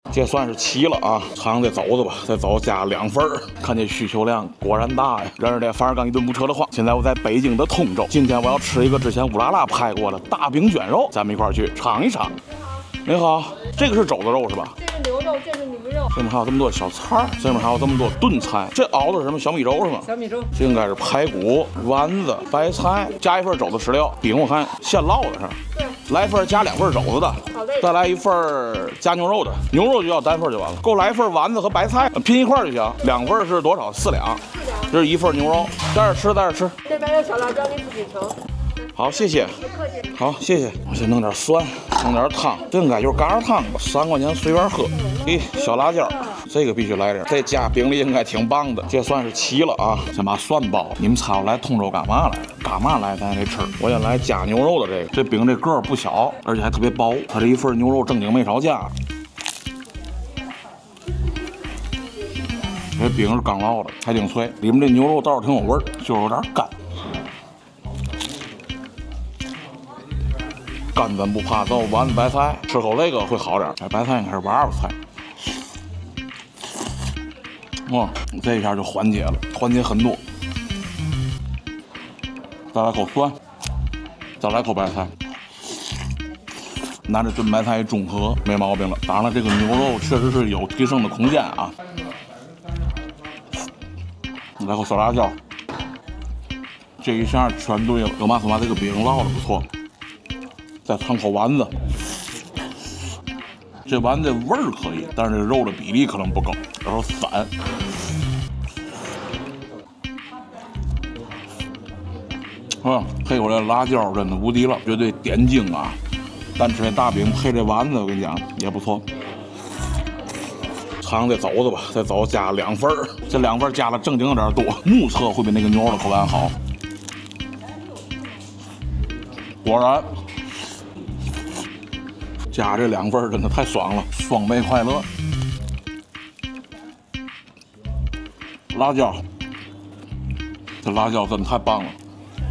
这算是齐了啊，尝这肘子吧，再走加2份儿，看这需求量果然大呀。然而这反而刚一顿不扯的慌。现在我在北京的通州，今天我要吃一个之前乌拉拉拍过的大饼卷肉，咱们一块儿去尝一尝。你好，这个是肘子肉是吧？ 这是牛肉，这是牛肉。 这面还有这么多小菜，这面还有这么多炖菜。这熬的是什么小米粥是吗？ 小米粥。 这应该是排骨、丸子、白菜，加1份肘子食料。饼我看现烙的是。 对。 来份加2份肘子的。 好嘞。 再来1份加牛肉的，牛肉就要单份就完了。给我来1份丸子和白菜，拼一块就行。2份是多少？4两。这是1份牛肉，在这吃，在这吃。 这边有小辣椒，你自己盛。 好，谢谢。 不客气。 好，谢谢。我先弄点蒜，弄点汤，这应该就是疙瘩汤吧，3块钱随便喝。小辣椒，这个必须来点。这加饼里应该挺棒的，这算是齐了啊。先把蒜包了。你们猜我来通州干嘛来？干嘛来？咱得吃。我先来加牛肉的这个，这饼这个儿不小，而且还特别薄。它这1份牛肉正经没少加。这饼是刚烙的，还挺脆，里面这牛肉倒是挺有味儿，就是有点干。干咱不怕揍，丸子白菜吃口这个会好点。这白菜应该是娃娃菜。这一下就缓解了，缓解很多。再来口蒜，再来口白菜。拿这炖白菜中和没毛病了。当然了，这个牛肉确实是有提升的空间啊。来口小辣椒，这一下全对了。有嘛说嘛，这个饼烙的不错。再尝口丸子，这丸子味儿可以，但是这肉的比例可能不够，有时候散。配口这辣椒真的无敌了，绝对点睛啊！单吃这大饼配这丸子，我跟你讲也不错。尝这肘子吧，这肘子加2份儿，这2份加的正经有点多，目测会比那个牛肉的口感好。果然。加这2份真的太爽了，双倍快乐。辣椒，这辣椒真的太棒了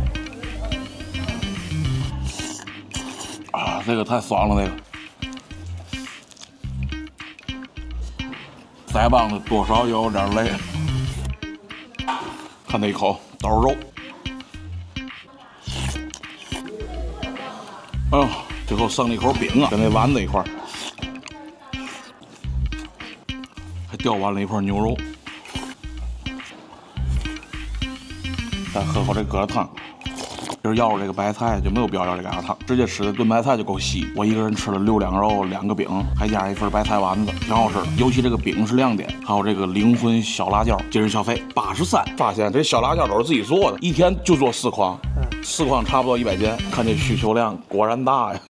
啊！这个太爽了，这个。腮帮子多少有点累。看那一口豆肉，哎呦！最后剩了一口饼啊，跟那丸子一块儿，还掉完了一块牛肉。再喝口这疙瘩汤，就是要是这个白菜就没有必要要这疙瘩汤，直接吃的炖白菜就够稀。我一个人吃了6两肉，2个饼，还加1份白菜丸子，挺好吃的。尤其这个饼是亮点，还有这个灵魂小辣椒，今日消费83。发现这小辣椒都是自己做的，一天就做4筐，4筐差不多100斤，看这需求量果然大呀。